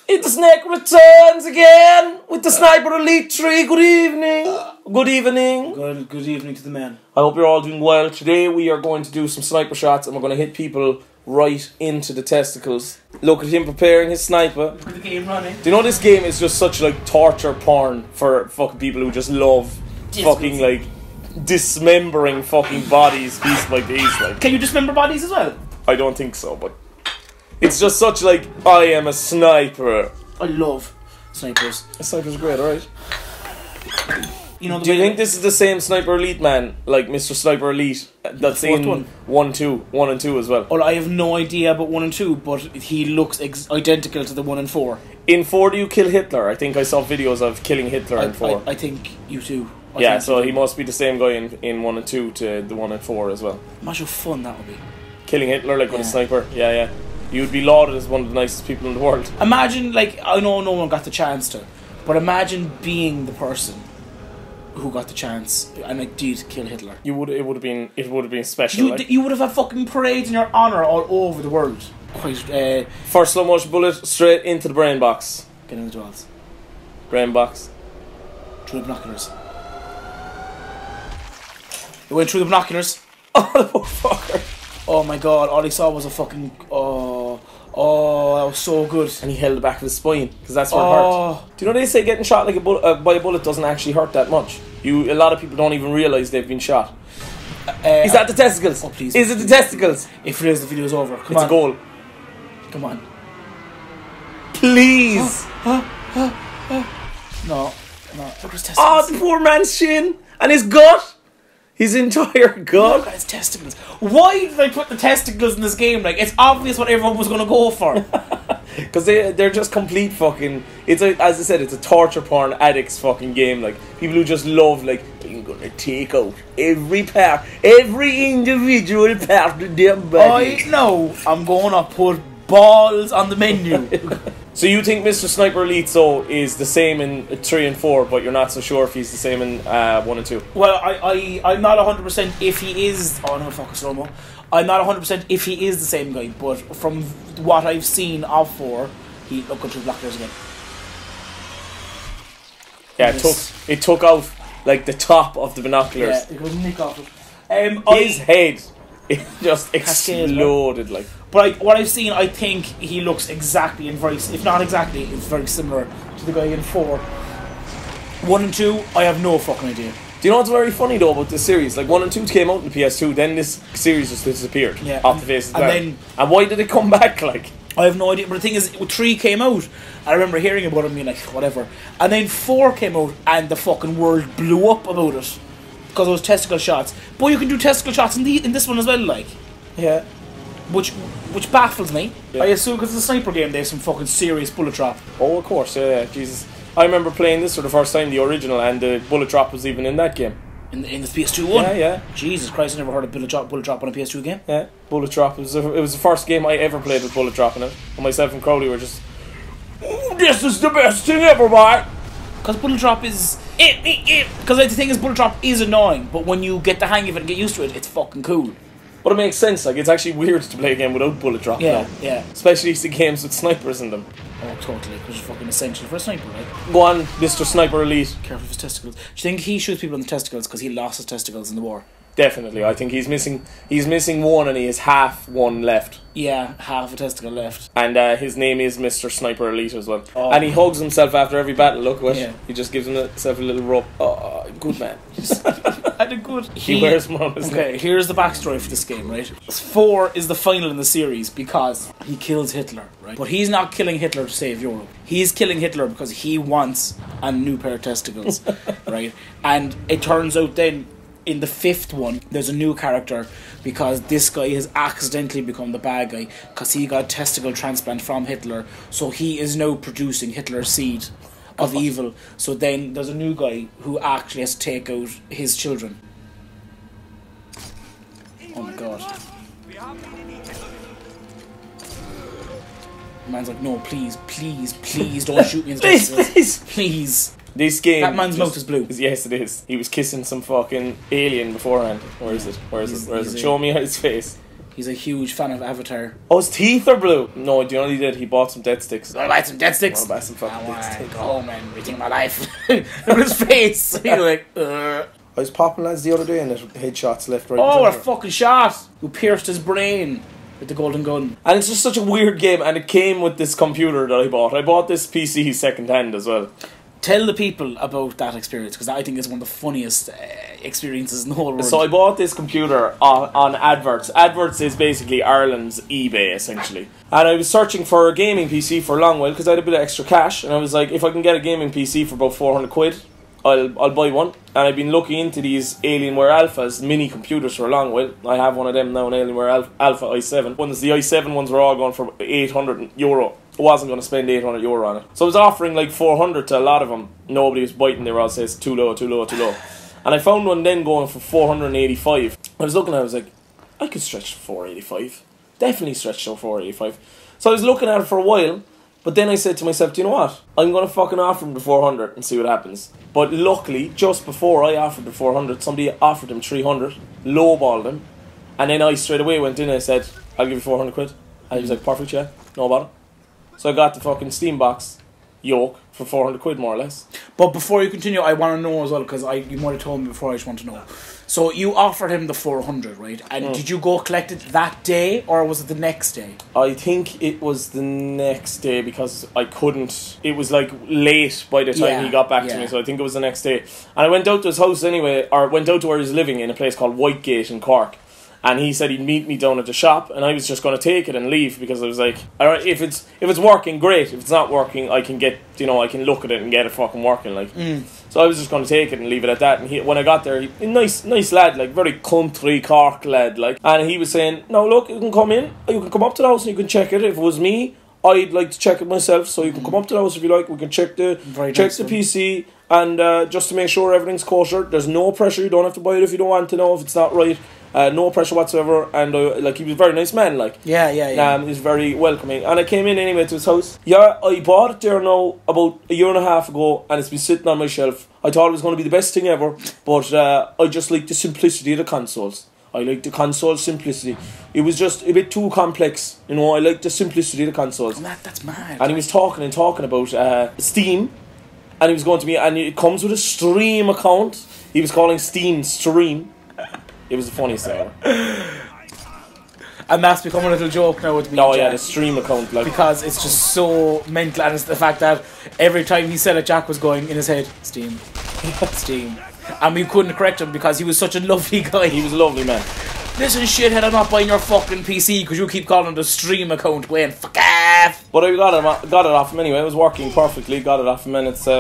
The Snake returns again with the Sniper Elite 3. Good evening. Good evening. Good evening to the men. I hope you're all doing well. Today we are going to do some sniper shots and we're going to hit people right into the testicles. Look at him preparing his sniper. Look at the game running. Do you know this game is just such like torture porn for fucking people who just love fucking like dismembering fucking bodies piece by piece. Like, can you dismember bodies as well? I don't think so, but it's just such like, I am a sniper. I love snipers. A sniper's great, alright? You know, do you think this is the same Sniper Elite man, like Mr. Sniper Elite, that's in 1 and 2 as well? Well, I have no idea about 1 and 2, but he looks identical to the 1 and 4. In 4, do you kill Hitler? I think I saw videos of killing Hitler in 4. I think you too. Yeah, so he must be the same guy in 1 and 2 to the 1 and 4 as well. Imagine how fun that would be. Killing Hitler like with a sniper, yeah. You'd be lauded as one of the nicest people in the world. Imagine, like, I know no one got the chance to, but imagine being the person who got the chance and like did kill Hitler. It would have been special. You would have had fucking parades in your honour all over the world. Quite. First slow motion bullet straight into the brain box. Get in the dwells. Brain box. Through the binoculars. It went through the binoculars. Oh, the poor fucker. Oh my god! All he saw was a fucking. Oh, that was so good. And he held the back of his spine because that's where it hurt. Do you know they say getting shot like by a bullet doesn't actually hurt that much? A lot of people don't even realise they've been shot. Is that the testicles? Oh please! Is it the testicles? If it is, the video's over. It's a goal. Come on. Please. No. Look at his testicles. Oh, the poor man's shin and his gut. His entire gut. Look at his testicles. Why did they put the testicles in this game? Like, it's obvious what everyone was going to go for. Because they're just complete fucking... As I said, it's a torture porn addicts fucking game. Like, people who just love, like, I'm going to take out every individual part of their body. I know. I'm going to put balls on the menu. So you think Mr. Sniper Elite is the same in 3 and 4, but you're not so sure if he's the same in 1 and 2? Well, I'm not 100% if he is... Oh no, fuck, slow-mo. I'm not 100% if he is the same guy, but from what I've seen of 4, he... Look, go through the blockers again. Yeah, it took out, like, the top of the binoculars. Yeah, it was nick off it. His head, it just exploded, like... But what I've seen, I think he looks exactly if not exactly, it's very similar to the guy in 4. 1 and 2, I have no fucking idea. Do you know what's very funny though about this series? Like 1 and 2 came out in the PS2, then this series just disappeared off the face of the ground. And why did it come back? Like, I have no idea. But the thing is, 3 came out. I remember hearing about it and being like, whatever. And then 4 came out, and the fucking world blew up about it because of those testicle shots. But you can do testicle shots in this one as well, like. Yeah. Which baffles me. Yeah. I assume because it's a sniper game, they have some fucking serious bullet drop. Oh, of course, yeah, Jesus. I remember playing this for the first time, the original, and the bullet drop was even in that game. In the PS2 one? Yeah. Jesus Christ, I never heard of bullet drop on a PS2 game. Yeah, bullet drop. It was the first game I ever played with bullet drop in it. And myself and Crowley were just, this is the best thing ever, mate! Because bullet drop is... Because the thing is, bullet drop is annoying, but when you get the hang of it and get used to it, it's fucking cool. But it makes sense, like, it's actually weird to play a game without bullet drop now. Yeah. Especially the games with snipers in them. Oh, totally, because it's fucking essential for a sniper, right? Go on, Mr. Sniper Elite. Careful of his testicles. Do you think he shoots people in the testicles because he lost his testicles in the war? Definitely, I think he's missing one and he has half one left. Yeah, half a testicle left. And his name is Mr. Sniper Elite as well. Oh. And he hugs himself after every battle, look what? Yeah. He just gives himself a little rub. Oh, good man. I did good. He wears mama's neck. Here's the backstory for this game, right? 4 is the final in the series because he kills Hitler, right? But he's not killing Hitler to save Europe. He's killing Hitler because he wants a new pair of testicles, right? And it turns out then, in the 5th one, there's a new character because this guy has accidentally become the bad guy because he got testicle transplant from Hitler, so he is now producing Hitler's seed of evil. So then there's a new guy who actually has to take out his children. Oh my god. The man's like, no, please don't shoot me in the testicles. Please. This game... That man's mouth is blue. Yes, it is. He was kissing some fucking alien beforehand. Where is it? Show me his face. He's a huge fan of Avatar. Oh, his teeth are blue. No, do you know what he did? He bought some dead sticks. Want to buy some dead sticks? I want to buy some fucking dead sticks. Go home and rethink my life. Look at his face. He's like, I was popping lads the other day and it headshots left, right. oh, what a fucking shot! Who pierced his brain with the golden gun. And it's just such a weird game, and it came with this computer that I bought. I bought this PC second hand as well. Tell the people about that experience, because I think it's one of the funniest experiences in the whole world. So I bought this computer on Adverts. Adverts is basically Ireland's eBay, essentially. And I was searching for a gaming PC for a long while, because I had a bit of extra cash, and I was like, if I can get a gaming PC for about 400 quid, I'll buy one. And I've been looking into these Alienware Alphas mini computers for a long while. I have one of them now, an Alienware Alpha i7. The i7 ones were all going for €800. I wasn't going to spend €800 on it. So I was offering like 400 to a lot of them. Nobody was biting. They were all saying, too low, too low, too low. And I found one then going for 485. I was looking at it, I was like, I could stretch to 485. Definitely stretch to 485. So I was looking at it for a while. But then I said to myself, do you know what? I'm going to fucking offer him the 400 and see what happens. But luckily, just before I offered the 400, somebody offered him 300, lowballed him. And then I straight away went in and I said, I'll give you 400 quid. And he was like, perfect, yeah, no bother. So I got the fucking Steam box yoke for 400 quid, more or less. But before you continue, I want to know as well, because you might have told me before, I just want to know. So you offered him the 400, right? And did you go collect it that day, or was it the next day? I think it was the next day, because I couldn't... It was like late by the time he got back to me, so I think it was the next day. And I went out to his house anyway, or went out to where he was living in a place called Whitegate in Cork. And he said he'd meet me down at the shop, and I was just going to take it and leave, because I was like, alright, if it's working, great. If it's not working, I can get, I can look at it and get it fucking working, like. So I was just going to take it and leave it at that. And when I got there, nice lad, like, very country Cork lad, like. And he was saying, no, look, you can come in, you can come up to the house and you can check it. If it was me, I'd like to check it myself, so you can come up to the house if you like. We can check the PC, and just to make sure everything's kosher. There's no pressure. You don't have to buy it if you don't want to know if it's not right. No pressure whatsoever. And he was a very nice man. Like, he was very welcoming. And I came in anyway to his house. Yeah, I bought it there now about a year and a half ago, and it's been sitting on my shelf. I thought it was going to be the best thing ever, but I just like the simplicity of the consoles. I like the console simplicity. It was just a bit too complex, I like the simplicity of the consoles. That's mad. And he was talking about Steam, and he was going to me, and it comes with a Stream account. He was calling Steam Stream. It was the funniest thing ever. And that's become a little joke now with me. Oh yeah, the Stream account, like, because it's just so mental, and it's the fact that every time he said it, Jack was going in his head, Steam, Steam. And we couldn't correct him because he was such a lovely guy. He was a lovely man. Listen, shithead, I'm not buying your fucking PC because you keep calling it the Stream account, Wayne. Fuck off. But I got it off him anyway. It was working perfectly. Got it off him, and it's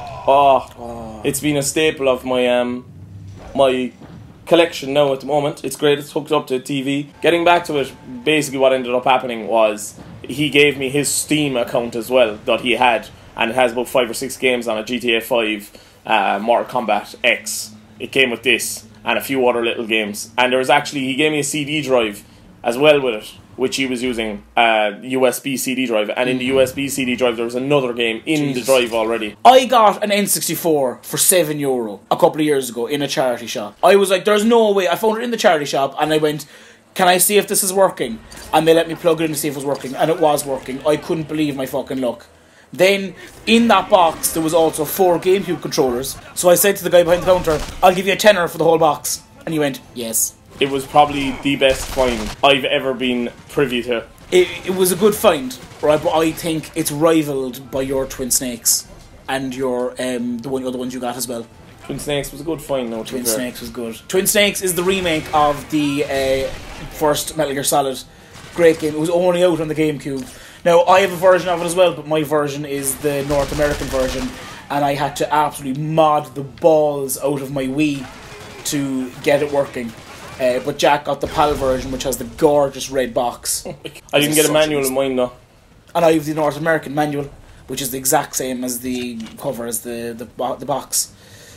it's been a staple of my my collection now at the moment. It's great. It's hooked up to a TV. Getting back to it, basically what ended up happening was he gave me his Steam account as well that he had, and it has about 5 or 6 games on it. GTA 5, Mortal Kombat X. It came with this and a few other little games. And there was he gave me a CD drive as well with it, which he was using USB CD drive, and in the USB CD drive there was another game in the drive already. I got an N64 for €7 a couple of years ago in a charity shop. I was like, there's no way. I found it in the charity shop, and I went, can I see if this is working? And they let me plug it in to see if it was working, and it was working. I couldn't believe my fucking luck. Then, in that box, there was also 4 GameCube controllers. So I said to the guy behind the counter, I'll give you a tenner for the whole box. And he went, yes. It was probably the best find I've ever been privy to. It was a good find, right? But I think it's rivaled by your Twin Snakes and your the other ones you got as well. Twin Snakes was a good find, no. Twin Snakes was good. Twin Snakes is the remake of the first Metal Gear Solid. Great game. It was only out on the GameCube. Now, I have a version of it as well, but my version is the North American version, and I had to absolutely mod the balls out of my Wii to get it working. But Jack got the PAL version, which has the gorgeous red box. I didn't get a manual in mine though. And I have the North American manual, which is the exact same as the cover as the box.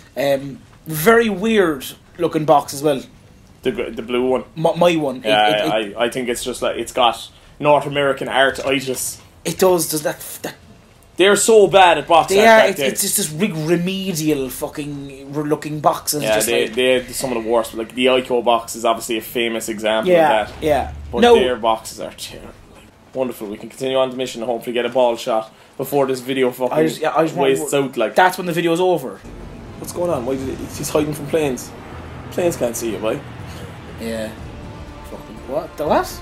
Very weird looking box as well. The blue one. My one. Yeah, I think it's just like it's got North American art-itis. It does that They're so bad at box They art are. back there. It's just this remedial fucking looking boxes. Yeah, just like, they're some of the worst. Like the ICO box is obviously a famous example yeah, of that. yeah. But No, their boxes are terrible. Wonderful. We can continue on the mission and hopefully get a ball shot before this video fucking I just want- wastes out. Like, that's when the video's over. what's going on? Why did he's hiding from planes? Planes can't see you, boy. Yeah. Fucking what? The what?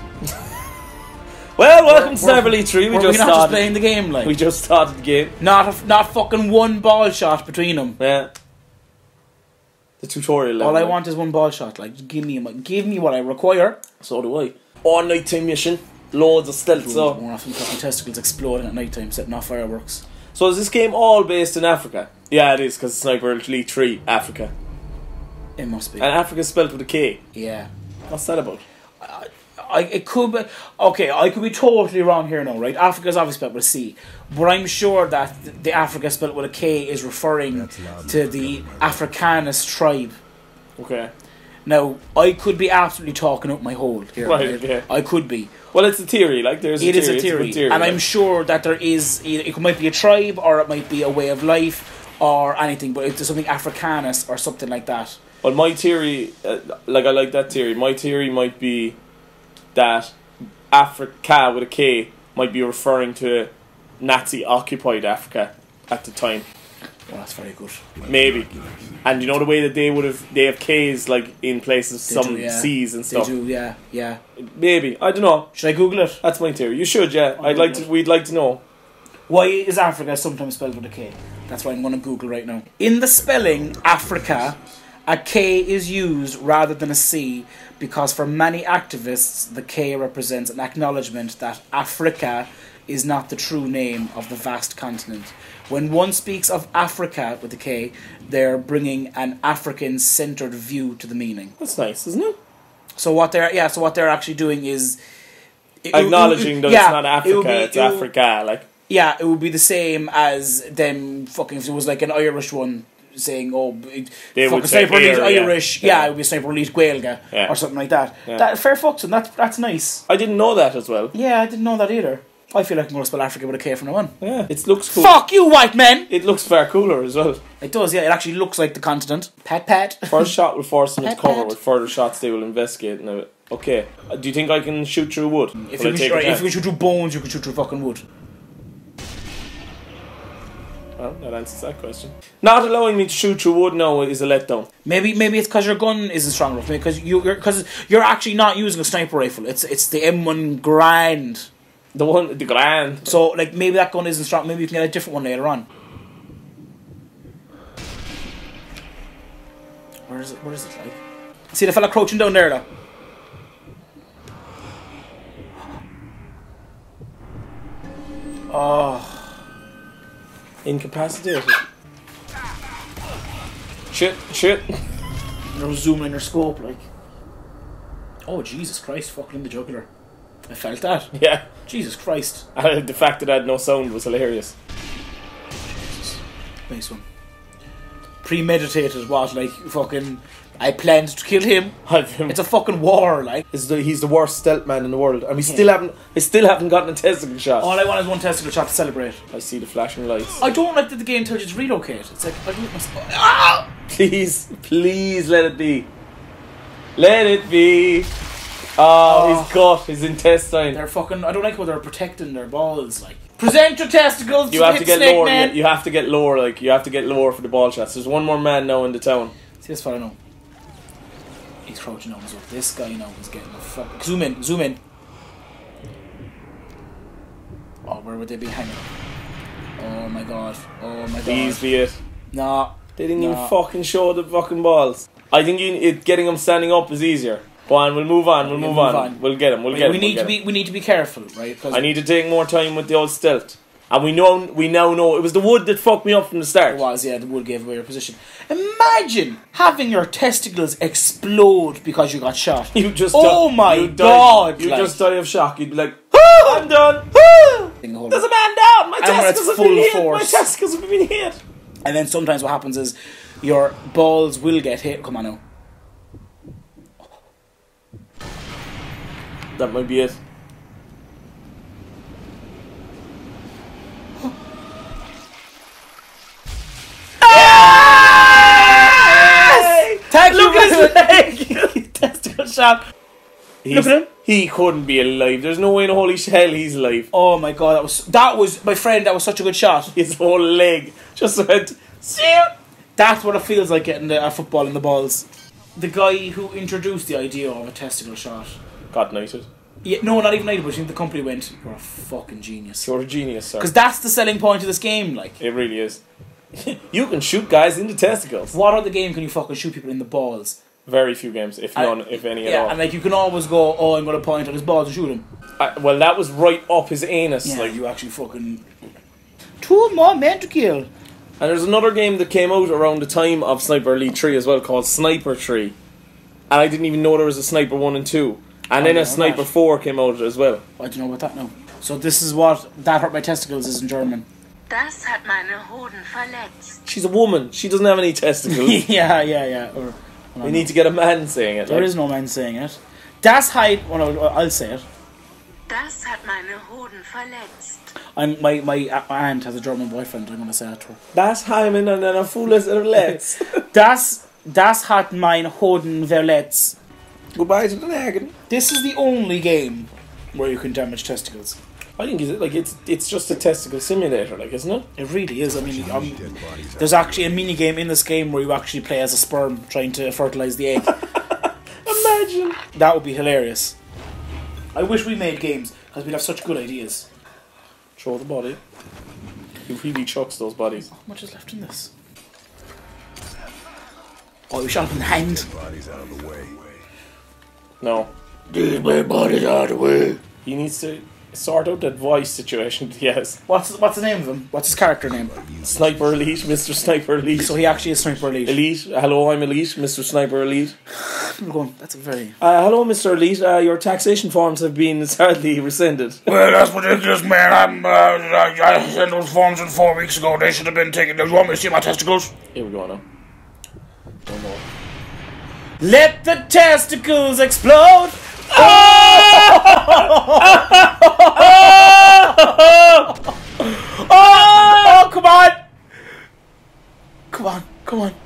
Well, welcome to We're- Cyber Elite 3. We Were just not just started. playing the game like? We just started the game. Not fucking one ball shot between them. Yeah. The tutorial level. All I like. want is one ball shot. Like, give me what I require. So do I. All nighttime mission. Loads of stealth. So. More often fucking testicles exploding at night time, setting off fireworks. So is this game all based in Africa? Yeah, it is, because it's Sniper Elite 3, Africa. It must be. And Africa's spelled with a K. Yeah. What's that about? It could be. Okay, I could be totally wrong here now, right? Africa's obviously spelled with a C. But I'm sure that the Africa spelled with a K is referring to the Africanus tribe. Okay. Now, I could be absolutely talking out my hole here. Right, okay. I could be. Well, it's a theory, like, there's a It theory. is a it's theory. good theory And like. I'm sure that there is. It might be a tribe, or it might be a way of life, or anything, but it's something Africanus or something like that. Well, my theory, like, I like that theory. My theory might be that Africa with a K might be referring to Nazi-occupied Africa at the time. Well, that's very good. Maybe. And you know the way that they have K's, like, in places, They some do, yeah. C's and They stuff. do, yeah, yeah. Maybe. I don't know. Should I Google it? That's my theory. You should, yeah. We'd like to know. Why is Africa sometimes spelled with a K? That's what I'm going to Google right now. In the spelling Africa, a K is used rather than a C because for many activists, the K represents an acknowledgement that Africa is not the true name of the vast continent. When one speaks of Africa with a K, they're bringing an African-centered view to the meaning. That's nice, isn't it? So what they're actually doing is Acknowledging that it's not Africa, it's it would- Africa, like. Yeah, it would be the same as them fucking, if it was like an Irish one saying, They would fucking say Sniper Elite here, yeah. Irish, Yeah. it would be Sniper Elite Gaelga, Yeah. or something like that. Yeah. That fair fucks them, that's nice. I didn't know that as well. Yeah, I didn't know that either. I feel like I'm going to spell Africa with a K from now on. Yeah. It looks cool. Fuck you, white men! It looks far cooler as well. It does, yeah, it actually looks like the continent. Pat. First shot will force them to Pat, cover. pat. With further shots, they will investigate. Now, okay. Do you think I can shoot through wood? If Will you, I take a if you chance? can shoot through bones, you can shoot through fucking wood. Well, that answers that question. Not allowing me to shoot through wood now is a letdown. Maybe it's because your gun isn't strong enough. Because you're actually not using a sniper rifle. It's the M1 Grand. The grand. So like maybe that gun isn't strong. Maybe you can get a different one later on. Where is it like? See the fella crouching down there though. Oh. Incapacitated. Shit. You're zooming in your scope like. Oh Jesus Christ! Fucking in the jugular. I felt that. Yeah. Jesus Christ. The fact that I had no sound was hilarious. Nice one. Premeditated what? Like fucking. I planned to kill him. It's a fucking war, like. He's the worst stealth man in the world, and I still haven't gotten a testicle shot. All I want is one testicle shot to celebrate. I see the flashing lights. I don't like that the game tells you to relocate. It's like I don't ah! Please let it be. Let it be. Oh, his gut, his intestine. They're fucking. I don't like how they're protecting their balls. Like present your testicles. You have to hit get Snake lower. Man. You have to get lower. Like you have to get lower for the ball shots. There's one more man now in the town. See this fella now. He's crouching down as well. This guy now is getting the fuck. Zoom in. Oh, where would they be hanging? Oh my god. Please be it. Nah. They didn't even fucking show the fucking balls. I think getting him standing up is easier. Go on, we'll move on. We'll move on. We'll get him. We'll get him. We need to be careful, right? I need to take more time with the old stealth. And we now know it was the wood that fucked me up from the start. It was, yeah, the wood gave away your position. Imagine having your testicles explode because you got shot. You just oh my you god! You like, just die of shock. You'd be like, oh, I'm done. There's a man down. My testicles have been hit. My testicles have been hit. And then sometimes what happens is your balls will get hit. Come on now. That might be it. shot. Look at him. He couldn't be alive. There's no way in holy hell he's alive. Oh my god, that was my friend. That was such a good shot. His whole leg just went. That's what it feels like getting a football in the balls. The guy who introduced the idea of a testicle shot got knighted. Yeah, no, not even knighted, but I think the company went, "You're a fucking genius." You're a genius, sir. Because that's the selling point of this game. Like, it really is. You can shoot guys in the testicles. What other game can you fucking shoot people in the balls? Very few games, if none, if any at all. Yeah, and like you can always go, "Oh, I'm going to point at his balls and shoot him." Well, that was right up his anus. Yeah, like you actually fucking 2 more men to kill. And there's another game that came out around the time of Sniper Elite 3 as well, called Sniper 3. And I didn't even know there was a Sniper 1 and 2. And then a Sniper 4 came out as well. I don't know about that now. So this is what "That Hurt My Testicles" is in German. Das hat meine Hoden verletzt. She's a woman. She doesn't have any testicles. yeah. We need to get a man saying it. There is no man saying it. Das hat... Well, no, I'll say it. Das hat meine Hoden verletzt. My aunt has a German boyfriend. I'm going to say that to her. Das Heimen and then a fool is let's. Das hat mein Hoden verletzt. Goodbye to the nagging. This is the only game where you can damage testicles. I think it's just a testicle simulator, like, isn't it? It really is. I mean, there's actually a mini game in this game where you actually play as a sperm trying to fertilize the egg. Imagine. That would be hilarious. I wish we made games because we'd have such good ideas. Throw the body. He really chucks those bodies. How much is left in this? Oh, you shot him in the hand. No. These my bodies out of the way. He needs to sort out that voice situation. Yes. What's the name of him? What's his character name? Sniper Elite, Mr. Sniper Elite. So he actually is Sniper Elite. Elite. Hello, I'm Elite, Mr. Sniper Elite. I'm going. That's a very. Hello, Mr. Elite. Your taxation forms have been sadly rescinded. Well, that's ridiculous, man. I sent those forms in 4 weeks ago. They should have been taken. Do you want me to see my testicles? Here we go now. Don't know. Let the testicles explode! Oh! Oh! Come on! Come on! Come on!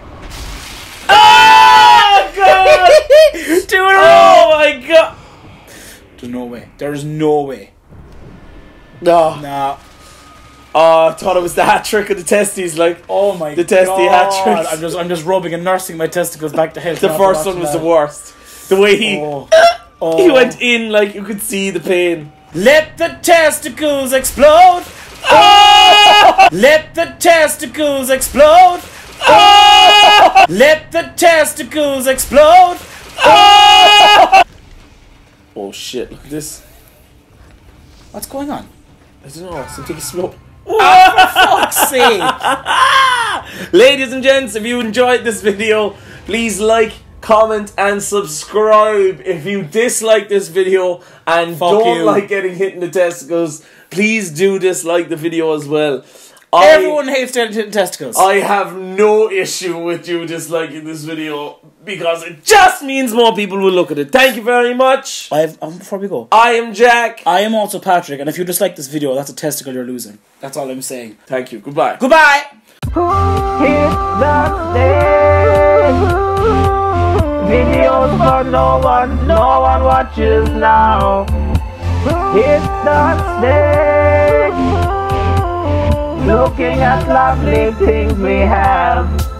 Oh God! 2 in a row! Oh my God! There's no way. There's no way. No. Nah. Oh, I thought it was the hat trick of the testes, like. Oh my God. The testy hat trick. I'm just rubbing and nursing my testicles back to health. The first one was the worst. The way he he went in, like you could see the pain. Let the testicles explode! Oh! Let the testicles explode! Oh! Let the testicles explode! Oh! Oh shit! Look at this. What's going on? I don't know. Something slow. Oh, for fuck's sake! Ladies and gents, if you enjoyed this video, please like, comment, and subscribe. If you dislike this video and don't like getting hit in the testicles, please do dislike the video as well. Everyone hates getting hit in testicles. I have no issue with you disliking this video because it just means more people will look at it. Thank you very much. Before we go, I am Jack. I am also Patrick, and if you dislike this video, that's a testicle you're losing. That's all I'm saying. Thank you. Goodbye. Goodbye. Hit the stage. Videos for no one watches now. Hit the stage. Looking at lovely things we have.